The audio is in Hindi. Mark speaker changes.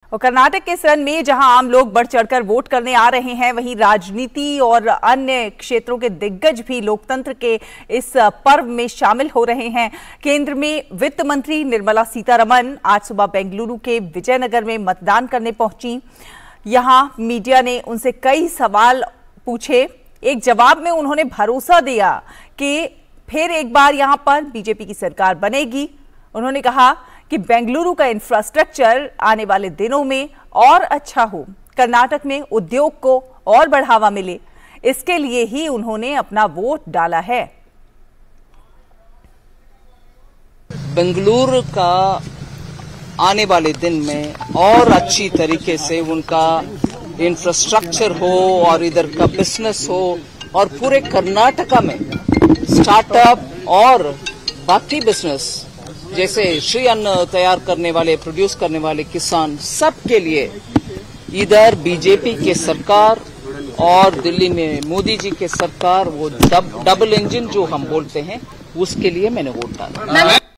Speaker 1: और कर्नाटक के सन में जहां आम लोग बढ़ चढ़कर वोट करने आ रहे हैं, वहीं राजनीति और अन्य क्षेत्रों के दिग्गज भी लोकतंत्र के इस पर्व में शामिल हो रहे हैं। केंद्र में वित्त मंत्री निर्मला सीतारमण आज सुबह बेंगलुरु के विजयनगर में मतदान करने पहुंची। यहां मीडिया ने उनसे कई सवाल पूछे। एक जवाब में उन्होंने भरोसा दिया कि फिर एक बार यहां पर बीजेपी की सरकार बनेगी। उन्होंने कहा कि बेंगलुरु का इंफ्रास्ट्रक्चर आने वाले दिनों में और अच्छा हो, कर्नाटक में उद्योग को और बढ़ावा मिले, इसके लिए ही उन्होंने अपना वोट डाला है।
Speaker 2: बेंगलुरु का आने वाले दिन में और अच्छी तरीके से उनका इंफ्रास्ट्रक्चर हो और इधर का बिजनेस हो और पूरे कर्नाटका में स्टार्टअप और बाकी बिजनेस जैसे श्री अन्न तैयार करने वाले, प्रोड्यूस करने वाले किसान, सब के लिए इधर बीजेपी के सरकार और दिल्ली में मोदी जी के सरकार, वो डबल इंजन जो हम बोलते हैं, उसके लिए मैंने वोट डाला।